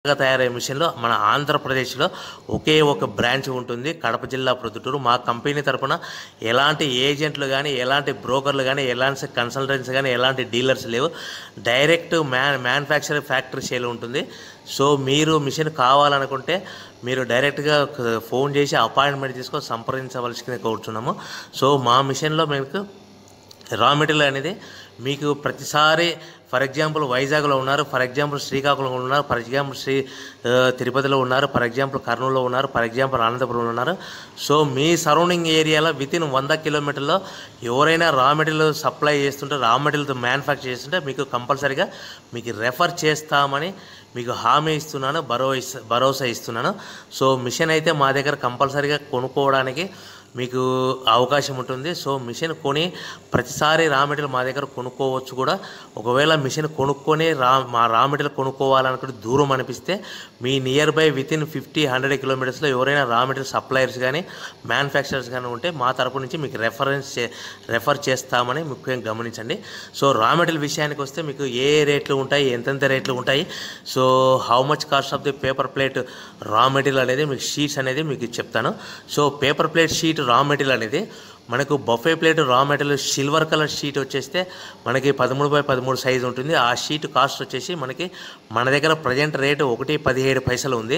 తయారయ్యే మిషన్లో మన ఆంధ్రప్రదేశ్లో ఒకే ఒక బ్రాంచ్ ఉంటుంది, కడప జిల్లా ప్రొద్దుటూరు. మా కంపెనీ తరపున ఎలాంటి ఏజెంట్లు కానీ, ఎలాంటి బ్రోకర్లు కానీ, ఎలాంటి కన్సల్టెంట్స్ కానీ, ఎలాంటి డీలర్స్ లేవు. డైరెక్ట్ మ్యానుఫ్యాక్చరింగ్ ఫ్యాక్టరీ సేల్ ఉంటుంది. సో మీరు మిషన్ కావాలనుకుంటే మీరు డైరెక్ట్గా ఫోన్ చేసి అపాయింట్మెంట్ తీసుకొని సంప్రదించవలసింది కోరుతున్నాము. సో మా మిషన్లో మీకు రా మెటీరియల్ అనేది మీకు ప్రతిసారి, ఫర్ ఎగ్జాంపుల్ వైజాగ్లో ఉన్నారు, ఫర్ ఎగ్జాంపుల్ శ్రీకాకుళంలో ఉన్నారు, ఫర్ ఎగ్జాంపుల్ తిరుపతిలో ఉన్నారు, ఫర్ ఎగ్జాంపుల్ కర్నూలులో ఉన్నారు, ఫర్ ఎగ్జాంపుల్ అనంతపురంలో ఉన్నారు. సో మీ సరౌండింగ్ ఏరియాలో వితిన్ 100 కిలోమీటర్లో ఎవరైనా రా మెటీరియల్ సప్లై చేస్తుంటే, రా మెటీరియల్తో మ్యానుఫ్యాక్చర్ చేస్తుంటే మీకు కంపల్సరీగా మీకు రెఫర్ చేస్తామని మీకు హామీ ఇస్తున్నాను, భరోసా ఇస్తున్నాను. సో మిషన్ అయితే మా దగ్గర కంపల్సరీగా కొనుక్కోవడానికి మీకు అవకాశం ఉంటుంది. సో మిషన్ కొని ప్రతిసారి రా మెటీరియల్ మా దగ్గర కొనుక్కోవచ్చు కూడా. ఒకవేళ మిషన్ కొనుక్కొని మా రా మెటీరియల్ కొనుక్కోవాలనుకుంటే దూరం అనిపిస్తే మీ నియర్ బై వితిన్ 50-100 కిలోమీటర్స్లో ఎవరైనా రా మెటీరియల్ సప్లయర్స్ కానీ మ్యానుఫ్యాక్చరర్స్ కానీ ఉంటే మా తరపు నుంచి మీకు రెఫర్ చేస్తామని ముఖ్యంగా గమనించండి. సో రా మెటీరియల్ విషయానికి వస్తే మీకు ఏ రేట్లు ఉంటాయి, ఎంతెంత రేట్లు ఉంటాయి, so how much cost of the paper plate raw material అనేది మీకు షీట్స్ అనేది మీకు చెప్తాను. So paper plate sheet raw material అనేది మనకు buffet plate raw material silver colour sheet వచ్చేస్తే మనకి 13x13 సైజు ఉంటుంది. ఆ షీట్ కాస్ట్ వచ్చేసి మనకి మన దగ్గర ప్రజెంట్ రేటు 1.17 పైసలు ఉంది,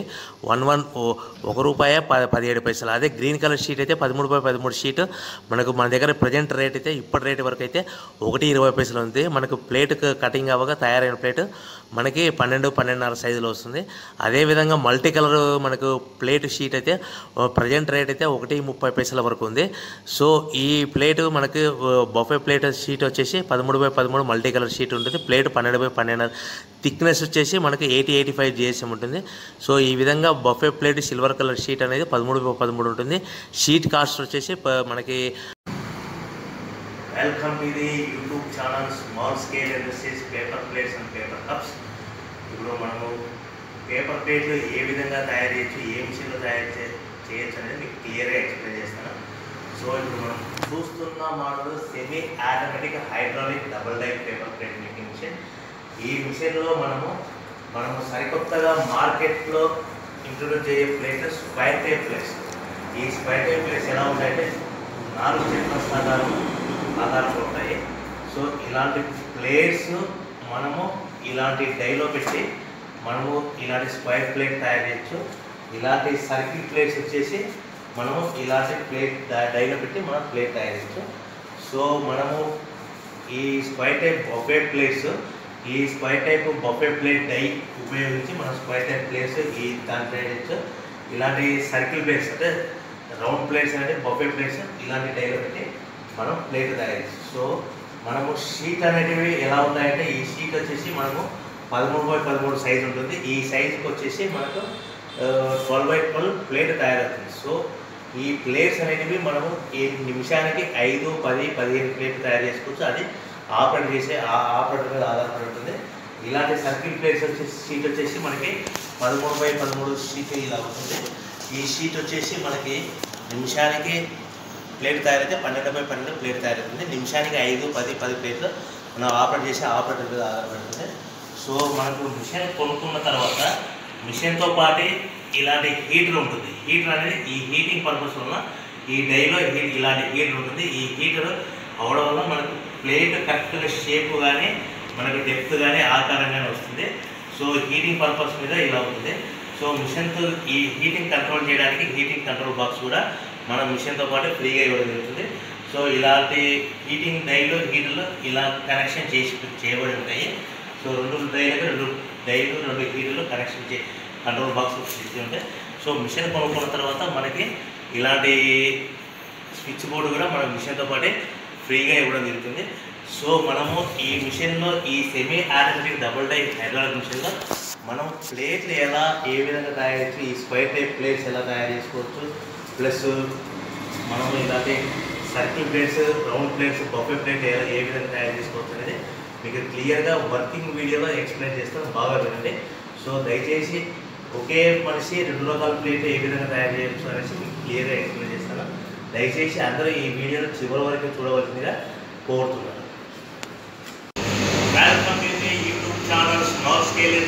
1 రూపాయ 17 పైసలు. అదే గ్రీన్ కలర్ షీట్ అయితే 13x13 షీట్ మనకు మన దగ్గర ప్రజెంట్ రేట్ అయితే ఇప్పటి రేటు వరకు అయితే 1.20 పైసలు ఉంది. మనకు ప్లేట్ కటింగ్ అవ్వగా తయారైన ప్లేట్ మనకి 12-12.5 సైజులో వస్తుంది. అదేవిధంగా మల్టీ కలర్ మనకు ప్లేట్ షీట్ అయితే ప్రజెంట్ రేట్ అయితే 1.30 పైసల వరకు ఉంది. సో ఈ ప్లేట్ మనకి బఫే ప్లేట్ షీట్ వచ్చేసి 13x13 మల్టీ కలర్ షీట్ ఉంటుంది. ప్లేట్ 12x12 థిక్నెస్ వచ్చేసి మనకి 80-85 GSM ఉంటుంది. సో ఈ విధంగా buffet plate silver colour sheet అనేది 13x13 ఉంటుంది. షీట్ కాస్ట్ వచ్చేసి మనకి welcome to the YouTube channel small scale industries paper plates and paper cups. ఇప్పుడు మనము పేపర్ ప్లేట్లు ఏ విధంగా తయారు చేయొచ్చు, ఏ మిషన్లో తయారు చేయొచ్చు అనేది మీకు క్లియర్గా ఎక్స్ప్లెయిన్ చేస్తాను. సో ఇప్పుడు మనం చూస్తున్న model semi automatic hydraulic double die paper plate making machine. ఈ మిషన్లో మనము సరికొత్తగా మార్కెట్లో ఇంట్రొడ్యూస్ చేయే ప్లేట్లు స్క్వైర్ టైప్ ప్లేట్స్. ఈ స్క్వైర్ టైప్ ప్లేట్స్ ఎలా ఉంటాయంటే 4 చెట్ల ఆధారంగా ఉంటాయి. సో ఇలాంటి ప్లేట్స్ మనము ఇలాంటి డైలో పెట్టి మనము ఇలాంటి స్క్వైర్ ప్లేట్ తయారు చేయొచ్చు. ఇలాంటి సర్కిల్ ప్లేట్స్ వచ్చేసి మనము ఇలాంటి ప్లేట్ డైలో పెట్టి మనం ప్లేట్ తయారు చేయొచ్చు. సో మనము ఈ స్క్వైర్ టైప్ బఫే ప్లేట్స్, ఈ square type buffet plate die ఉపయోగించి మనం స్క్వైర్ టైప్ ప్లేట్స్ దాన్ని తయారు చేయొచ్చు. ఇలాంటి సర్కిల్ ప్లేట్స్ అంటే రౌండ్ ప్లేట్స్ అంటే బఫే ప్లేట్స్ ఇలాంటి డైలో పెట్టి మనం ప్లేట్ తయారు చేయొచ్చు. సో మనము షీట్ అనేటివి ఎలా ఉంటాయంటే ఈ షీట్ వచ్చేసి మనము 13x13 సైజు ఉంటుంది. ఈ సైజుకి వచ్చేసి మనకు 12x12 ప్లేట్ తయారవుతుంది. సో ఈ ప్లేట్స్ అనేటివి మనము ఈ నిమిషానికి 5, 10, 15 ప్లేట్లు తయారు చేసుకోవచ్చు. అది ఆపరేట్ చేసే ఆపరేటర్ మీద ఆధారపడి ఉంటుంది. ఇలాంటి సర్కిల్ ప్లేట్స్ వచ్చేసి షీట్ వచ్చేసి మనకి 13x13 షీట్ ఇలా ఉంటుంది. ఈ షీట్ వచ్చేసి మనకి నిమిషానికి ప్లేట్ తయారైతే 12x12 ప్లేట్ తయారవుతుంది. నిమిషానికి 5, 10 ప్లేట్లు మనం ఆపరేట్ చేసే ఆపరేటర్ మీద ఆధారపడుతుంది. సో మనకు మిషన్ కొనుక్కున్న తర్వాత మిషన్తో పాటు ఇలాంటి హీటర్ ఉంటుంది. హీటర్ అనేది ఈ హీటింగ్ పర్పస్ వల్ల ఈ డైలో ఇలాంటి హీటర్ ఉంటుంది. ఈ హీటర్ అవడం వల్ల మనకు ప్లేట్ కరెక్ట్గా షేప్ కానీ మనకు డెప్త్ కానీ ఆకారంగానే వస్తుంది. సో హీటింగ్ పర్పస్ మీద ఇలా ఉంటుంది. సో మిషన్తో ఈ హీటింగ్ కంట్రోల్ చేయడానికి హీటింగ్ కంట్రోల్ బాక్స్ కూడా మన మిషన్తో పాటు ఫ్రీగా ఇవ్వడం జరుగుతుంది. సో ఇలాంటి హీటింగ్ డైలు హీటర్లు ఇలా కనెక్షన్ చేయబడి ఉంటాయి. సో 2 డైలకు 2 డైలు 2 హీటర్లు కనెక్షన్ కంట్రోల్ బాక్స్ ఇచ్చి ఉంటాయి. సో మిషన్ కొనుక్కున్న తర్వాత మనకి ఇలాంటి స్విచ్ బోర్డు కూడా మన మిషన్తో పాటే ఫ్రీగా ఇవ్వడం జరుగుతుంది. సో మనము ఈ మిషన్లో ఈ semi automatic double die hydraulic మిషన్లో మనం ప్లేట్లు ఏ విధంగా తయారు చేయొచ్చు, ఈ స్క్వైర్ టైప్ ప్లేట్స్ ఎలా తయారు చేసుకోవచ్చు, ప్లస్ మనము ఇలాంటి circle plates, round plates, buffet plate ఏ విధంగా తయారు చేసుకోవచ్చు అనేది మీకు క్లియర్గా వర్కింగ్ వీడియోలో ఎక్స్ప్లెయిన్ చేస్తాను, బాగా వినండి. సో దయచేసి ఒకే మనిషి 2 రకాల ప్లేట్ ఏ విధంగా తయారు చేయొచ్చు అనేసి మీకు క్లియర్గా ఎక్స్ప్లెయిన్ చేస్తాను. దయచేసి అందరూ ఈ వీడియోను చివరి వరకు చూడవలసిందిగా కోరుతున్నాను. Welcome to the YouTube channel small scale industries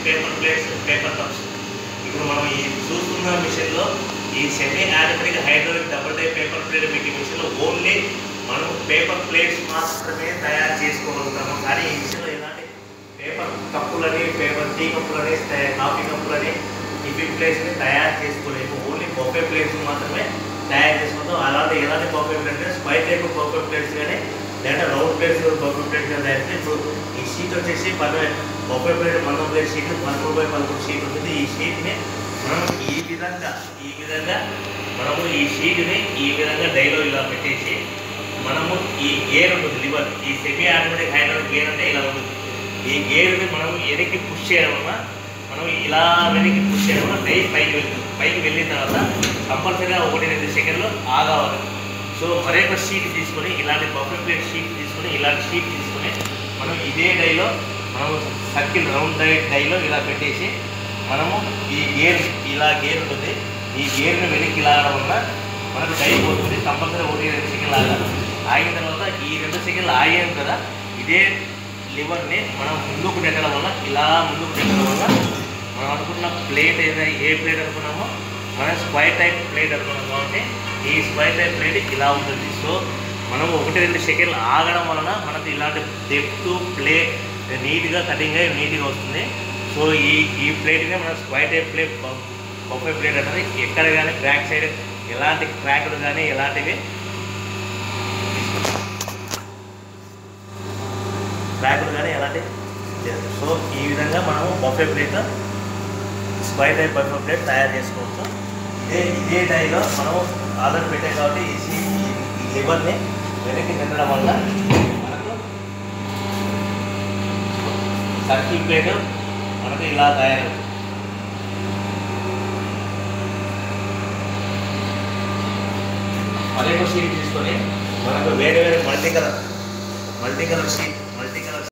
paper plates, paper cups. ఇప్పుడు మనం ఈ చూస్తున్న మిషన్లో ఈ semi automatic hydraulic double die paper plate making మిషన్లో ఓన్లీ మనం పేపర్ ప్లేట్స్ మాత్రమే తయారు చేసుకోగలుగుతాము. కానీ ఈ మిషన్లో ఎలాంటి పేపర్ కప్పులని, పేపర్ టీ కప్పులని, కాఫీ కప్పులని, టిఫిన్ ప్లేట్స్ని తయారు చేసుకోలేము. ఓన్లీ బొఫే ప్లేట్స్ మాత్రమే తయారు చేసుకుంటాం. అలాంటి ఎలాంటి buffet plates, square type buffet plates కానీ లేదా రౌండ్ ప్లేట్స్ బొఫే ప్లేట్స్ కానీ తయారు చేస్తే ఇప్పుడు ఈ షీట్ వచ్చేసి buffet plate 11 plate sheet 13x11 sheet ఉంటుంది. ఈ షీట్ని మనం ఈ విధంగా మనము ఈ షీట్ని ఈ విధంగా డైలో ఇలా పెట్టేసి మనము ఈ గేర్ ఉంటుంది, లివర్, ఈ సెమీ ఆటోమేటిక్ హైడ్రాలిక్ గేర్ అంటే ఇలా ఉంటుంది. ఈ గేర్ని మనం వెనక్కి పుష్ చేయడం వల్ల మనం ఇలా వెనక్కి పుష్ చేయడం వల్ల డై పైకి వెళ్ళిన తర్వాత కంపల్సరీగా 1-2 సెకండ్లు ఆగాలి. సో మరొక షీట్ తీసుకొని ఇలాంటి బఫే ప్లేట్ షీట్ తీసుకొని ఇలాంటి షీట్ తీసుకొని మనం ఇదే డైలో మనం సర్కిల్ రౌండ్ డైలో ఇలా పెట్టేసి మనము ఈ గేర్ గేర్ ఉంటుంది. ఈ గేర్ని వెనక్కి లాగడం వల్ల మనకు డై పోతుంది. కంపల్సరీ 1-2 సెకండ్లు ఆగాలి. ఆగిన తర్వాత ఈ 2 సెకండ్లు ఆగాం కదా, ఇదే లివర్ని మనం ముందుకు నెట్టడం వల్ల ఇలా ముందుకు నెట్టడం వల్ల మనం అనుకున్న ప్లేట్ ఏదైనా ఏ ప్లేట్ అనుకున్నామో మనం స్క్వైర్ టైప్ ప్లేట్ అనుకున్నాం కాబట్టి ఈ స్క్వైర్ టైప్ ప్లేట్ ఇలా ఉంటుంది. సో మనం 1-2 సెకండ్లు ఆగడం వలన మనకు ఇలాంటి డెప్త్ ప్లేట్ నీట్గా కటింగ్ అయ్యి నీట్గా వస్తుంది. సో ఈ ప్లేట్నే మనం square type plate buffet plate అనేది ఎక్కడ కానీ బ్యాక్ సైడ్ ఎలాంటి క్రాక్లు కానీ ఎలాంటివి ఎలాంటి. సో ఈ విధంగా మనము buffet plate square type buffet plate తయారు చేసుకోవచ్చు. ఇదే డైలో మనం ఆర్డర్ పెట్టాం కాబట్టి ఈ లివర్ని వెనక్కి తినడం వల్ల మనకు సర్కిల్ ప్లేట్ మనకు ఇలా తయారవుతుంది. మరొక షీట్ తీసుకొని మనకు వేరే మల్టీ కలర్ షీట్